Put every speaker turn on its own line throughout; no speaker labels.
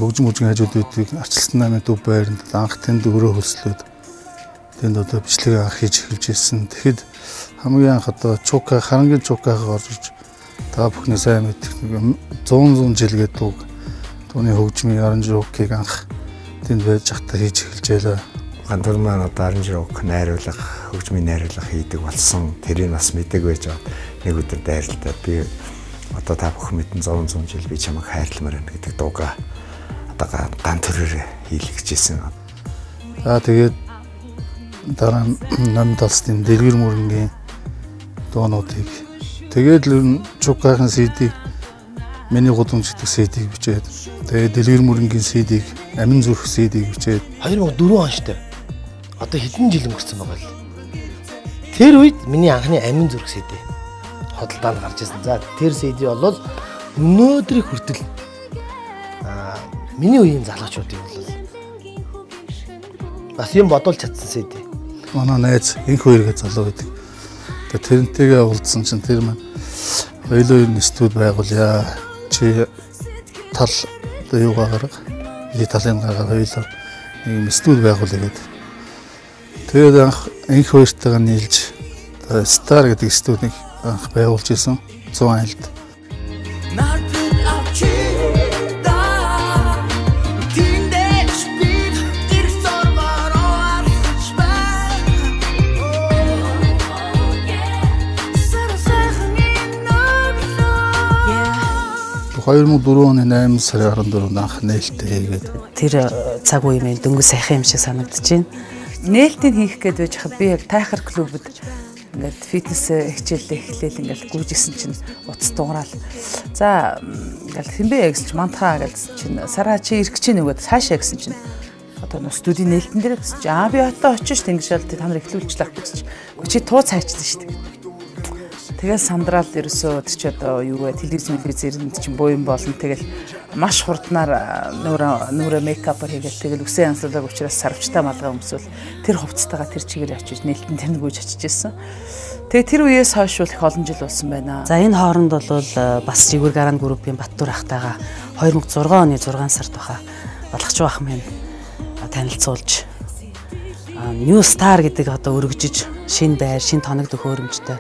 хөгжим хажуудуудыг Ачилсан намын төв байранд анх тэнд өрөө хөлслөөд тэнд одоо бичлэг анх хийж эхэлж ирсэн. Тэгэхэд хамгийн анх одоо Чука харангийн Чукагаа орж иж та бүхний сайн мэдэх 100 жил гэдэг түүний хөгжмийн аранжировкийг анх тэнд байж захтаа хийж эхэлж байлаа.
Гандур маань одоо аранжировк найруулга, хөгжмийн найруулга хийдэг болсон. Тэрийг бас мэдээг байж байгаа. Нэг өдөр дайралтаад би одоо та бүхэн мэдэн 100 жил би чамайг хайрламаар байна гэдэг дууга одоо ган төрөөр хийлгэжсэн.
За тэгээд дараа нь Номид Олстын Дэлгэр мөрөнгийн дуунуудыг тэгээд л Чукагийн CD миний гудамж гэдэг CD-г бичээд тэгээд Дэлгэр мөрөнгийн CD-г Амин зүрх CD-г бичээд
2004 он штэ. Одоо хэдэн жил өнгөрсөн байгаа л. Тэр үед миний анхны Амин зүрх CD хөдөлтөнд гарч ирсэн. За тэр CD бол өнөөдрийг хүртэл миний үеийн залуучуудыг бол бас юм бодуулж чадсан CD.
Манай найз инх хоёргээ залуу байдаг. Тэгээд тэрнтэйгээ уулзсан чинь тэр маань хоёулаа студ байгуулъя. Чи тал одоо юугаа гарга. И талын гарга хоёулаа нэг студ байгуулъя гэдэг. Тэгээд анх инх хоёртойгоо нийлж Star гэдэг студийг анх байгуулж исэн 100 айлд.
Тэр
2004 оны 8 сарын 14-нд анх нээлттэй хийгээд
тэр цаг үе минь дөнгөж сайхан юм шиг санагдаж байна. Нээлтийг хийх гээд байж хаа би яг тайхар клубд ингээд фитнес хичээлээ эхлээл ингээд гүйжсэн чинь утас дугараал. За ингээд хинбэ гэсэн чинь мантаа гэсэн чинь сараа чи ирэх чинь нөгөөд цаашаа гэсэн чинь одоо нөө студийн нээлтэн дээр гэсэн чинь би отоо очиж тэнгишэл та нар эхлүүлчихлээ гэсэн чинь чи туу цайчсан шүү дээ. Тэгээд самдраал ерөөсөө тэр чи одоо юу вэ телевизэнд чинь боо юм болно. Тэгэл маш хурднаар нүрэ мейкапаар хийгээл тэгэл үсэн янзлалаг учраас сарвчтай малгай өмсвөл тэр хувцастайгаа тэр чигээр очиж нээлтэн тэр нөгөөж очиж ирсэн. Тэгээд тэр үеэс хойш бол их олон жил болсон байна. За энэ хооронд бол бас Жигүүр Гарант группийн Баттуур ахтайгаа 2006 оны 6 сард баха Балгч бах минь танилцуулж New Star гэдэг одоо өргөжиж шинэ байр, шинэ тоног төхөөрөмжтэй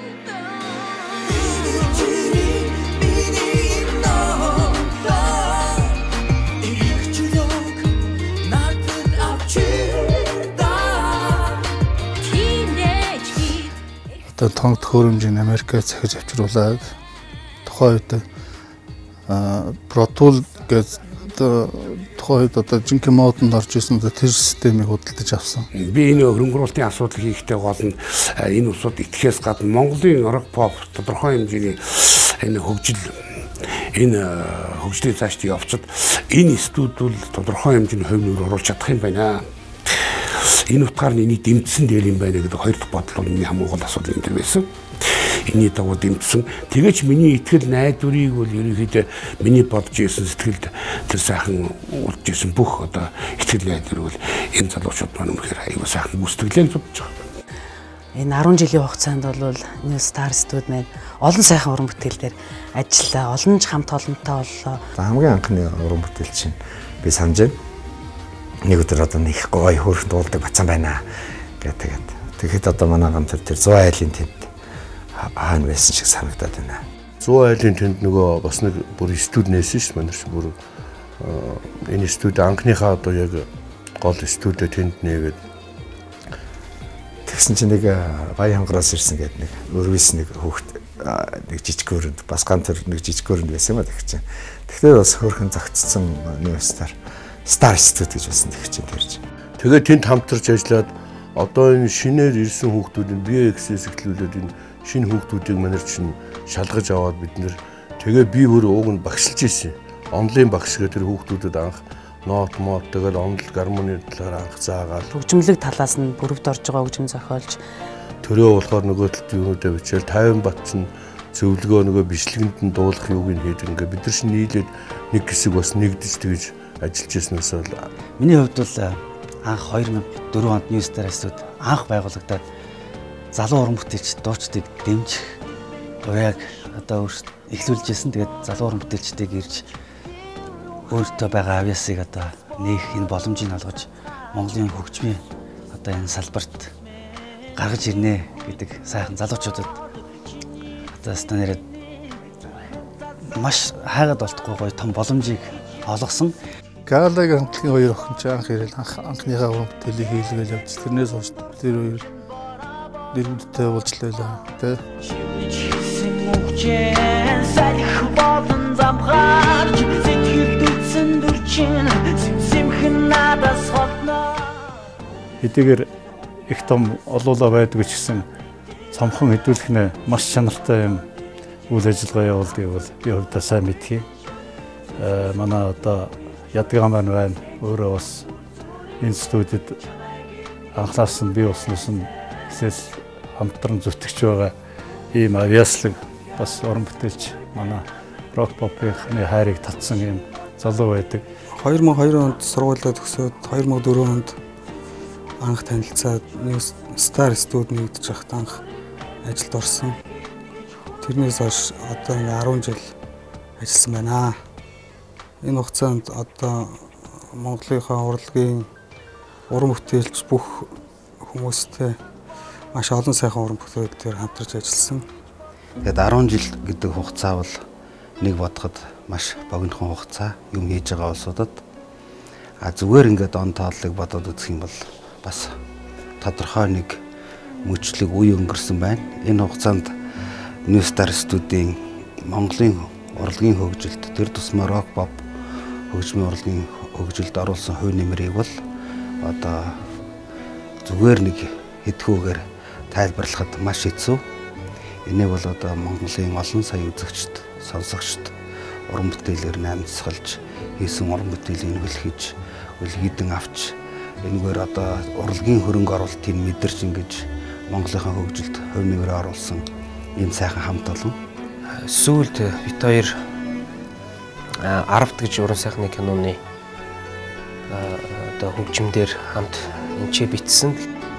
тоног төхөөрөмжийн Америкаар захиж авчруулад тухайн үед Pro Tool гэдэг тухайн үед одоо жинхэнэ модонд орж исэн тэр системийг худалдаж авсан.
Би энэ хөрөнгөрүүлтийн асуудал хийхдээ гол нь энэ усууд итгэхээс гадна Монголын рок pop тодорхой хэмжээний энэ хөгжлийн цаашд явцад энэ студиуд тодорхой хэмжээний хувь нэмэр оруулах чадах юм байна. Энэ утгаар нь энийг дэмжсэн дээр юм байна гэдэг хоёр дахь бодол нь хамгийн гол асуудал юм дээр байсан. Энийг дагуу дэмжсэн. Тэгэж миний итгэл найдварыг бол ерөнхийдөө миний бодож ирсэн сэтгэлд тэр сайхан урж ирсэн бүх одоо итгэл найдвар бол энэ залуучууд маань үнэхээр аюул сайхан гүйцэтгэлээ л бодож байгаа.
Энэ 10 жилийн хугацаанд бол New Star Studio маань олон сайхан уран бүтээл дээр ажиллаа. Олон ч хамт олонтой боллоо.
Хамгийн анхны уран бүтээл чинь би санаж байна. Нэг өдөр одоо нэг гоё хөрх дуулдаг бацсан байна гэдэг. Тэгэхэд одоо манай гам тэр 100 айлын тэнд хаана байсан шиг санагдаад байна.
100 айлын тэнд нөгөө бас нэг бүр студи нээсэн шүү манай чинь бүр энэ студи анхныхаа одоо яг гол студи тэнд нээгээд
тэгсэн чинь нэг Баян ханграас ирсэн гэдэг нэг өрвис нэг хүүхд нэг жижиг өрөнд бас ган тэр нэг жижиг өрөнд байсан юм а тэгэх чинь. Тэгэхээр бас хөрхэн загтцсан New Star Studio гэж байсан тэгэж тэрж.
Тэгээд тэнд хамтарч ажиллаад одоо энэ шинээр ирсэн хүүхдүүдийн BX-с эхлүүлээд энэ шинэ хүүхдүүдийг манайд чинь шалгаж аваад бид нэр тэгээ би бүр ууг нь багшилж ирсэн. Онлайн багш гэдэг тэр хүүхдүүдэд анх нот тэгээд онол гармоны талаар анх заагаад
хөгжмөлөг талаас нь бүрөвд орж байгаа хөгжим зохиолж
төрөө болохоор нөгөө талд юунуудаа бичээл 50 бат чинь зөвлөгөө нөгөө бичлэгэнд нь дуулах юуг нь хийдэг ингээ бид нар чинь нийлээд нэг хэсэг бас нэгдэж тэгж ажиллаж ирснээс бол
миний хувьд бол анх 2004 онд New Star Studio анх байгуулагдаад залуу уран бүтээлч дуучдыг дэмжих яг одоо эхлүүлж ирсэн. Тэгээд залуу уран бүтээлчдийг ирж өөртөө байгаа авьяасыг одоо нээх энэ боломжийг олгож Монголын хөгжмийн одоо энэ салбарт гаргаж ирнэ гэдэг сайхан залуучуудад одоо стандарт маш хайгаад болтгоо гоё том боломжийг олгосон.
Галагийн хамтлагийн хоёр охин ч анх ирэл анхныхаа уран бүтээлийг хийлгээл явж тэрнээс хойш тэр хоёр нэрмдтэй болж лээ тэ. Хэдийгээр их том олуулаа байдгүй ч гэсэн цомхон хэдүүлэх нэ маш чанартай юм үйл ажиллагаа явуулдаг бол би хувьдаа сайн мэдхий. Манай одоо ядгаан байна. Өөрөө бас энэ студид анхлаас нь би болсноос нь эсвэл хамтран зүтгэж байгаа ийм авьяаслаг бас уран бүтээлч манай рок попын хайрыг татсан юм залуу байдаг.
2002 онд сургуулиуд төгсөөд 2004 онд анх танилцаад New Star студ нэгдэж байхад анх ажилд орсон. Тэрнээс хойш одоо 10 жил ажилласан байна. Энэ хугацаанд одоо Монголынхаа урлагийн уран бүтээлч бүх хүмүүстэй маш олон сайхан уран бүтээлээр хамтарч ажилласан.
Тэгээд 10 жил гэдэг хугацаа бол нэг бодоход маш богинохон хугацаа юм хийж байгаа улсуудад зүгээр ингээд он тооллыг бодоод үзэх юм бол бас тодорхой нэг мөчлөг үе өнгөрсөн байна. Энэ хугацаанд New Star студийн Монголын урлагийн хөгжилд тэр тусмаа рок pop хөгжмийн урлагийн хөгжилд оруулсан хувь нэмрийг бол одоо зүгээр нэг хэдхүүгээр тайлбарлахад маш хэцүү. Энийг бол одоо Монголын олон сая үзэгчд, сонсогчд уран бүтээлээр намсгалж хийсэн уран бүтээлийн хүлхэж, үлгийдэн авч энэгээр одоо урлагийн хөрөнгө оруулалтыг мэдэрч ингэж Монголынхаа хөгжилд хувь нэмрээ оруулсан ийм сайхан хамт олон.
Сүүлд бит хоёр 10 гэж уран сайхны киноны одоо хөгжмөөр хамт энчээ бичсэн.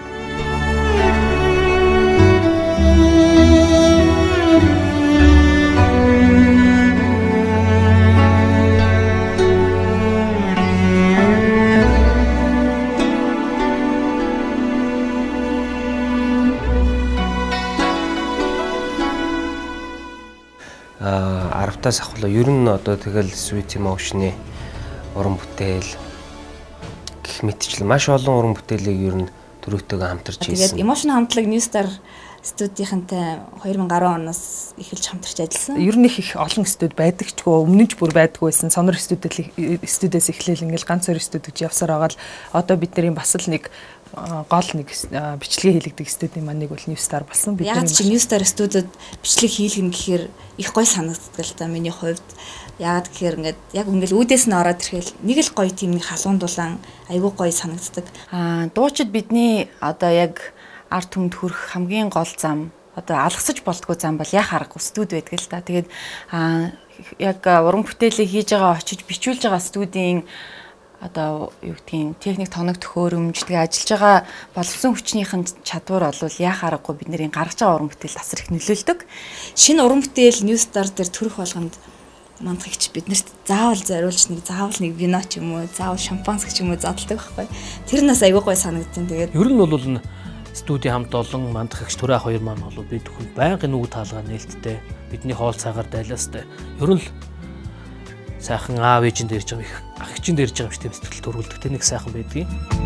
Аравтаас ахвала ер нь одоо тэгэл Sweet Emotion-ы уран бүтээл гэх мэтчлэн маш олон уран бүтээлийг ер нь төрөөтэйгээ хамтарч хийсэн.
Тэгээд Emotion хамтлаг New Star студийнхантай 2010 оноос эхэлж хамтарч ажилласан.
Ер нь их олон студ байдаг ч гоо өмнө нь ч бүр байдгүй байсан. Сонор студиэс эхлээл ингээл ганц хоёр студ гэж явсаар байгаа л одоо бид нарын бас л нэг гол нэг бичлэгээ хийлэгдэг студийн маань нэг бол New Star болсон.
Бид яг чи New Star студид бичлэг хийлгэн гэхээр их гой санагддаг л да миний хувьд. Яагаад гэхээр ингээд яг ингээл үүдээс нь ороод ирэхэл нэг л гоё тийм нэг халуун дулаан айгүй гоё санагддаг.
Дуучид бидний одоо яг арт түмэнд хүрэх хамгийн гол зам одоо алгасаж болтгоо зам бол яа харахгүй студ байдаг л да. Тэгээд яг уран бүтээлээ хийж байгаа очиж бичүүлж байгаа студийн одоо юу гэдгийг техник тоног төхөөрөмж тэгээ ажиллаж байгаа боловсон хүчнийхэн чадвар бол яа харахгүй бид нарын гаргаж байгаа уран бүтээл тасар их нөлөөлдөг.
Шинэ уран бүтээл New Star дээр төрөх болгонд мандахч биднэрт заавал зориулж нэг заавал нэг вино ч юм уу заавал шампанс ч юм уу задлдаг байхгүй. Тэр нас айгүй гой санагдсан. Тэгээд
ер нь бол студийн хамт олон мандахч төрөө ах хоёр маань бол бид бүхэн байнгын үг таалгаа нээлттэй бидний хоол цагаар дайлаастай. Ер нь сайхан аав ээжин дээрж байгаа их ах ээжин дээрж байгаа юм шиг сэтгэл төрүүлдэг нэг сайхан байдгийг.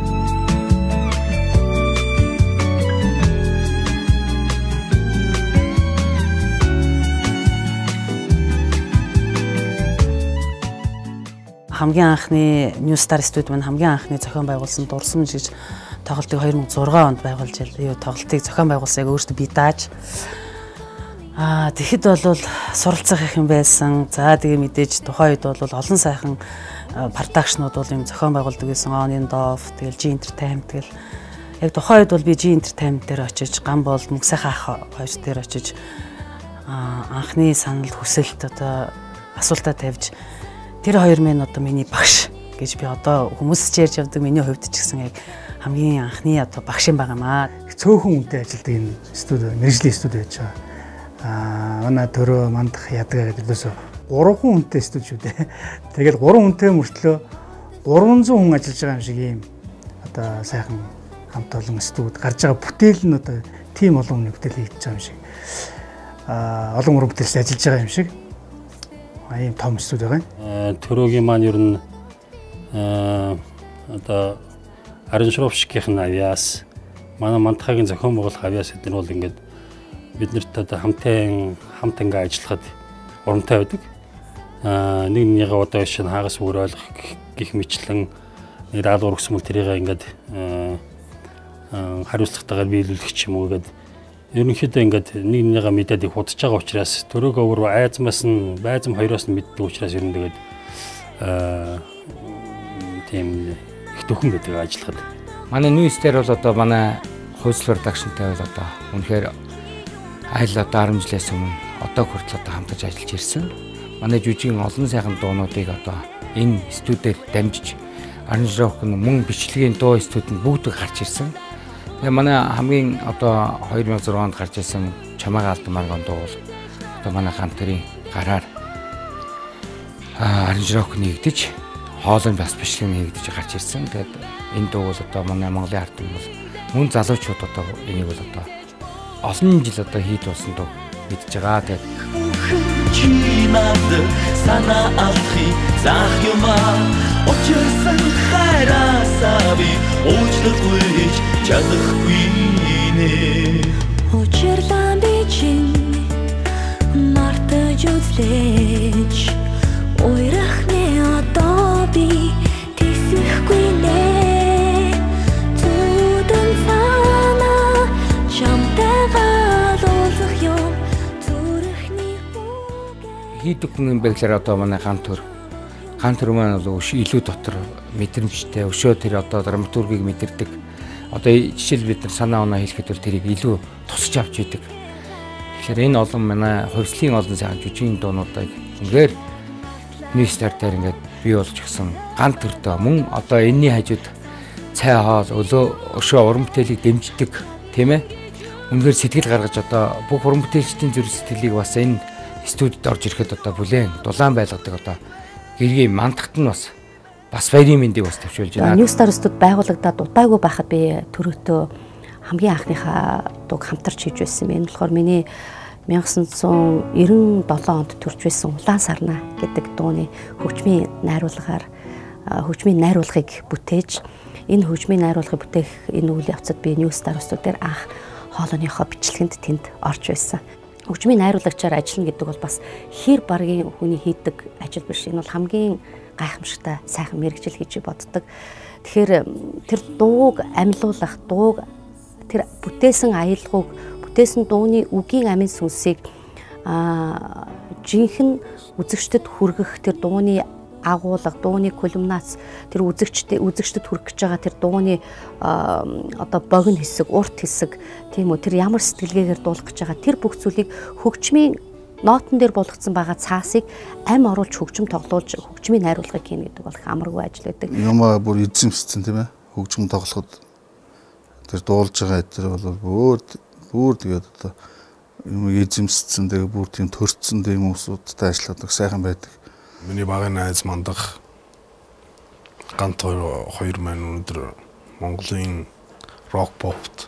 Хамгийн анхны New Star студ маань хамгийн анхны зохион байгуулсан Дурсамж гэж тоглолтыг 2006 онд байгуулж тоглолтыг зохион байгуулсан яг өөртөө би дааж тэгэхэд бол суралцах их юм байсан. За тэгээ мэдээж тухайн үед бол олон сайхан продакшнууд бол юм зохион байгуулдаг байсан. On and Off тэгэл G Entertainment тэгэл яг тухайн үед бол би G Entertainment дээр очиж Гамбол Мөнхсайхан ах хоёр дээр очиж анхны санал хүсэлт одоо асуултаа тавьж тэр хоёр минь одоо миний багш гэж би одоо хүмүүс ч ярьж явдаг миний хувьд ч гэсэн яг хамгийн анхны одоо багш юм байнамаа.
Цөөхөн үнэтэй ажилтдаг энэ студи мэргэжлийн студи байж байгаа. Манай төрөө мандах ядаг гэдэг өдөөсөө 3 хүнтэй студио шүү дээ. Тэгээд 3 хүнтэй мөртлөө 300 хүн ажиллаж байгаа юм шиг ийм одоо сайхан хамт олон студид гарч байгаа бүтээл нь одоо тийм олон хүний бүтээл хийж байгаа юм шиг. Олон уран бүтээлч ажиллаж байгаа юм шиг. Ийм том студи байгаа.
Төрөгийн маань ер нь одоо Аранжировщикийн авьяас манай мантахагийн зохион байгуулах авьяас гэдэг нь бол ингээд бид нарт одоо хамт ингээ ажиллахад урамтай байдаг. Нэг нэгнийгээ одоо шинэ хагас өөр ойлгох гих мэтлэн даалгавар өгсөн мөл тэрийг ингээд хариуцлагатайгаар биелүүлэх ч юм уу гэдэг. Ерөнхийдөө ингээд нэг нэгнийгээ мэдээд их удаж байгаа учраас төрөөгөө өөр айзмаас нь байзам хоёроос нь мэддэг учраас ер нь тэгээд тийм их төхөн гэдэг ажиллахад.
Манай ньюстер бол одоо манай хувьслал продакшнтай бол одоо үнэхээр айл одоо 10 жилээс өмнө одоо хүртэл одоо хамтарч ажиллаж ирсэн. Манай жүжигийн олон сайхан дуунуудыг одоо энэ студиудээр дамжиж аранжировк нь мөн бичлэгийн дуу студиуд бүгд гарч ирсэн. Тэгээ манай хамгийн одоо 2006 онд гарч ирсэн Чамаага алдан марган дуу бол одоо манай хамтрын гараар аранжировк нэгдэж хоолой бас бичлэг нэгдэж гарч ирсэн. Тэгээд энэ дуу бол одоо манай Монголын ард түмэн бол мөн залуучууд одоо энийг бол одоо олон жил одоо хийд болсон дуу мэдж байгаа. Тэгээд
sana alhi zahyuma очирсан хайраасаа би уучлалгүйж чадахгүй нэ очирлан би чинь мартаж үзлээч ойрах нэ одоо би тэсэхгүй нэ зүдэн цаана чамтайгаа луулах юм
хийдэг хүн байглаар одоо манай гант төр маань бол илүү дотор мэдрэмжтэй өшөө тэр одоо драматургийг мэдэрдэг. Одоо жишээл бид нар санаа оноо хэлэхэд бол тэрийг илүү тусч авч идэг. Тэгэхээр энэ олон манай хувьслын олон сайхан жүжигний дуунуудыг үнээр ньюстартаар ингээд бий болж гисэн гант төртөө мөн одоо энэний хажууд цай хоол өшөө уран бүтээлийг дэмждэг тийм ээ. Үнээр сэтгэл гаргаж одоо бүх уран бүтээлчдийн зүрх сэтгэлийг бас энэ студид орж ирэхэд одоо бүлээн дулаан байлгадаг одоо гэргийн мандахт нь бас баярын мэндийг бас тавьшуулж байна.
Ньюстар студ байгуулагдаад удаагүй байхад би төрөөтөө хамгийн анхныхаа дууг хамтарч хийж байсан. Энэ болохоор миний 1997 онд төрж байсан Улаан сарна гэдэг дууны хөгжмийн найруулгыг бүтээж энэ хөгжмийн найруулгыг бүтээх энэ үйл явцад би Ньюстар студ дээр анх хоолойныхоо бичлэгэнд тэнд орж байсан. Хөгжмийн найруулагчаар ажиллана гэдэг бол бас хэр баргийн хүний хийдэг ажил биш. Энэ бол хамгийн гайхамшигтай сайхан мэргэжил гэж боддог. Тэгэхээр тэр дууг амьлуулах, дууг тэр бүтээсэн аялгауг, бүтээсэн дууны үгийн амин сүнсийг жинхэнэ үзэгчдэд хүргэх тэр дууны агуулга, дууны кульминац, тэр үзэгчдэд хүрэх гэж байгаа тэр дууны одоо богино хэсэг, урт хэсэг, тийм үү, тэр ямар сэтгэлгээгээр дуулах гэж байгаа тэр бүх зүйлийг хөгжмийн ноотон дээр болгоцсон байгаа цаасыг амь оруулж хөгжим тоглуулж хөгжмийн найруулгыг хийнэ гэдэг бол амаргүй ажил байдаг.
Юмаа бүр эзэмссэн тийм ээ. Хөгжим тоглоход тэр дуулж байгаа эдгээр бол бүр тэгээд одоо юм эзэмссэн тэгээд бүр тийм төрцсөн тийм хүмүүсүүдтэй ажилладаг сайхан байдаг.
Миний багын найз мандах гант хоёр маань өнөөдөр Монголын рок попт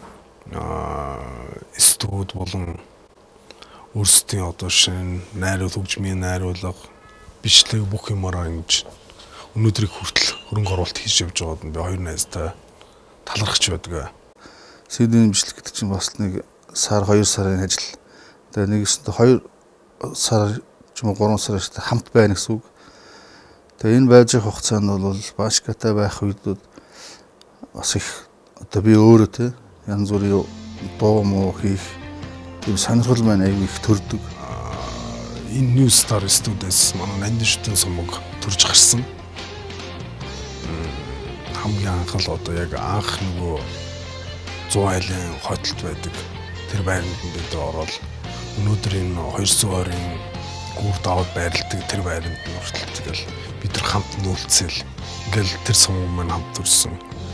студ болон өөрсдийн одоо шинэ хөгжмийн найруулга бичлэг бүх юмараа ингэж өнөөдрийг хүртэл хөрөнгө оруулалт хийж явж байгаад би хоёр найзтай талархаж байдаг.
CD-ийн бичлэг гэдэг чинь бас нэг сар 2 сарын ажил. Тэгээ нэгэсэндээ 2 сар 3 сар хамт байна гэсэн үг. Тэгээ энэ байж байгаа хугацаанд бол башкатай байх үед бас их одоо би өөрөө те янз бүрийн дуу муу хийх тийм сонирхол маань аяг их төрдөг.
Энэ Ньюстар студиэс манай Нандинштын сумаг төрж гарсан. Хамгийн анх л одоо яг анх нөгөө 100 айлын хотолд байдаг. Тэр байранд бид ороод өнөөдөр энэ 220-ын гүр даваад байрладаг тэр байранд нь хүртэл тэгэл бид нар хамт нүүлцэл ингээл тэр сумын маань хамт төрсөн.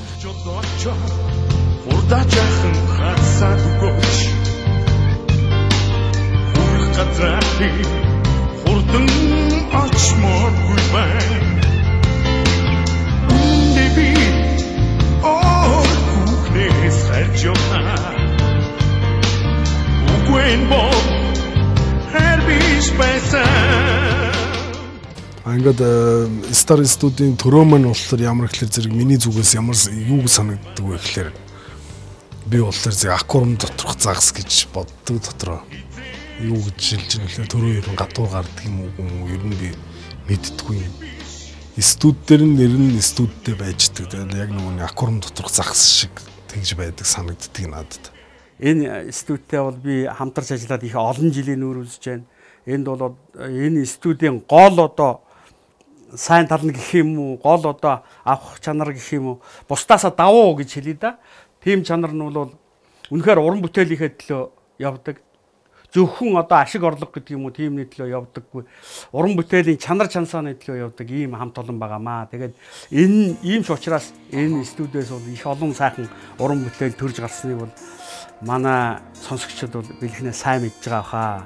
Урдачахан хасаад өгөөч. Хурх газрын
хурдан очмооргүй байна. Үндэ би хүүхнээс харж явна. Үгүй бол хэр биш байсан.
Ингээд Star студийн төрөө маань болохоор ямар ихлээр зэрэг миний зүгээс ямар юу санагддаг вэ гэхээр би болохоор зэрэг аквариум доторх загас гэж боддог дотроо. Юу гэж шилж байгаа төрөө ер нь гадуур гардаг юм уу ер нь би мэддэггүй юм. Студ дээр нэр нь студтэй байждаг. Яг нөгөө аквариум доторх загас шиг тэгж байдаг санагддаг надад.
Энэ студтэй бол би хамтарч ажиллаад их олон жилийн нүүр үзэж байна. Энд бол энэ студийн гол одоо сайн тал нь гэх юм уу, гол одоо авах чанар гэх юм уу, бусдаасаа давуу гэж хэлээ да. Тийм чанар нь бол үнэхээр уран бүтээлийнхээ төлөө явдаг. Зөвхөн одоо ашиг орлого гэдэг юм уу, тиймний төлөө явдаггүй. Уран бүтээлийн чанар чансааны төлөө явдаг ийм хамт олон байгаамаа. Тэгээд энэ ийм ч учраас энэ студиэс бол их олон сайхан уран бүтээл төрж гарсныг бол манай сонсогчдод бол бэлгэнээ сайн мэдж байгаа хаа.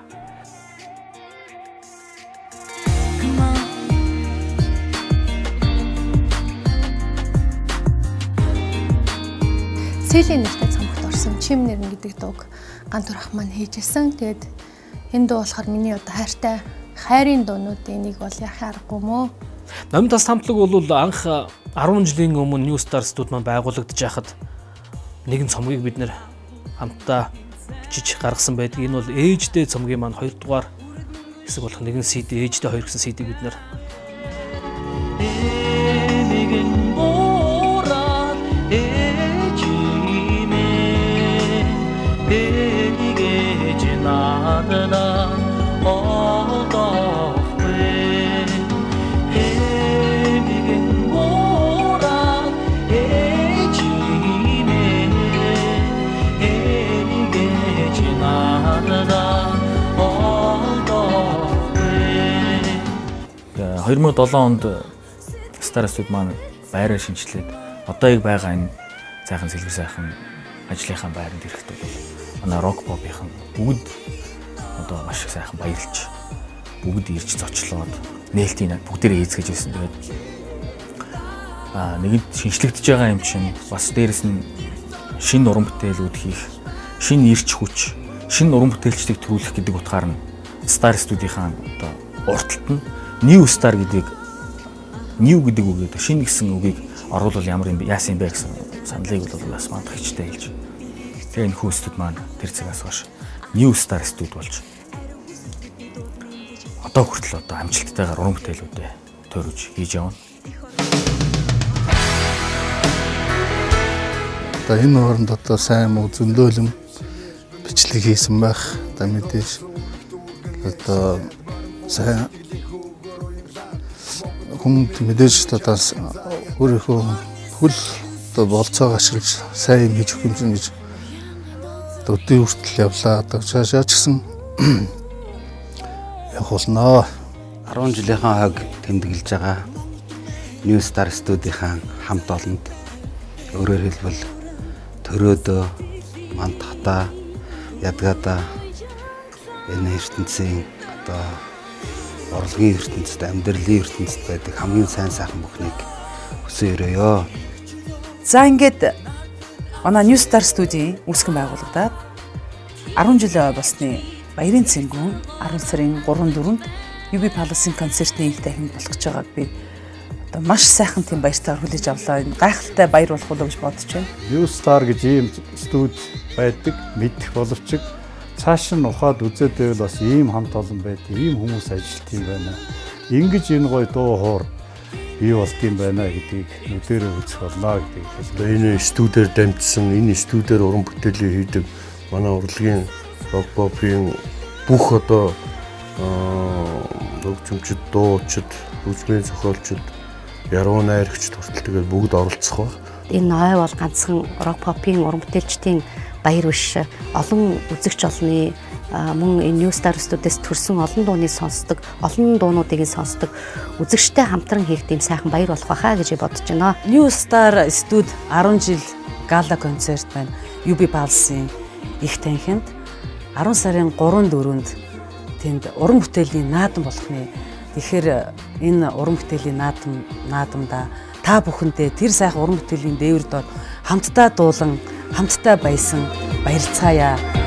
Сэлийн нэртэй цамхагт орсон Чим нэрнэ гэдэг дууг Гантүр ах маань хийжсэн. Тэгээд энэ дуу болохоор миний одоо хайртай хайрын дуунуудын нэг бол яхаа аргагүй мөө.
Намтас хамтлаг бол анх 10 жилийн өмнө New Star студ маань байгуулагдаж байхад нэгэн цомгийг бид нэр хамтдаа бичиж гаргасан байдаг. Энэ бол ээжтэй цомгийн маань 2 дугаар хэсэг болох нэгэн CD, ээжтэй 2 гэсэн CD бид нэр
В 2007 онд Star студ маань байраа шинжилээд одоо яг байгаа энэ сайхан сэлбэр сайхан ажлынхаа байранд ирэхэд бол манай рок попийнхан бүгд одоо маш их сайхан баярлж бүгд ирж зочлоод нээлтийн бүгдээрээ эзгэж байсан. Тэгээд нэгэнт шинжлэгдэж байгаа юм чинь бас дээрэс нь шинэ уран бүтээлүүд хийх, шинэ ирч хүч, шинэ уран бүтээлчдийг төрүүлэх гэдэг утгаар нь Star студийнхаа одоо урталт нь New Star гэдэг new гэдэг үгээд шинэ гэсэн үгийг оруулал ямар юм яасан юм бэ гэсэн саналыг бол бас мандах хичтэй хэлж. Тэгээ энэ хөөстүүд маань тэр цагаас хойш New Star студ болж одоо хүртэл одоо амжилттайгаар уран бүтээлүүдэд төрөж хийж явна.
Одоо энэ хооронд одоо сайн муу зөндөөлөм бичлэг хийсэн байх. Одоо мэдээж одоо сайн хүн мэдээж одоо өөрийнхөө хөл одоо болцоог ашиглаж сайн юм хийж өгөх юм чинь гэж өдөө хүртэл явлаа. Одоо цаашаа ч гэсэн явах болно.
10 жилийнхаа хойг тэмдэглэж байгаа New Star студийнхаа хамт олонд өөрөөр хэлбэл төрөөдөө, мандахтаа, ядгаадаа энэ ертөнцийн одоо урлагийн ертөнцид, амьдралын ертөнцид байдаг хамгийн сайн сайхан бүхнийг хүсэн өрөөё.
За ингээд манай New Star студийн үүсгэн байгуулагдаад 10 жил болсны баярын цэнгүүн 10 сарын 3-4-нд UB Palace-ын концертын их дахин болох гэж байгааг би одоо маш сайхан тийм баяртайгаар хүлээж авлаа. Энэ гайхалтай баяр болох болов гэж бодож байна.
New Star гэж ийм студ байдаг, мэдэх боловч цааш нь ухаад үзээд байвал бас ийм хамт олон байдаг, ийм хүмүүс ажилт юм байна. Ингэж энэ гоё дуу хоор бий болт юм байна гэдгийг нүдэрээ үзэх болно гэдгийг хэлээ.
Энэ студиэр дамжсан, энэ студиэр уран бүтээлээ хийдэг манай урлагийн рок попын бүх одоо хөгжимчд, дуучид, үзмийн зохиолчид, яруу найрагчд хүртэл тэгээд бүгд оролцох баг.
Энэ ой бол ганцхан рок попын уран бүтээлчдийн баяр биш, олон үзэгч олны мөн энэ New Star студиэс төрсэн олон дууны сонсдог, олон дуунуудыг сонсдог үзэгчтэй хамтран хийх тийм сайхан баяр болох байхаа гэж бодож байна.
New Star студ 10 жил гала концерт байна. UB Palace-ийн их танхимд 10 сарын 3-4-нд тэнд уран бүтээлийн наадам болгоны. Тэгэхээр энэ уран бүтээлийн наадамда та бүхэндээ тэр сайхан уран бүтээлийн дээвэр доод хамтдаа дуулан, хамтдаа баясан баярлцгаая.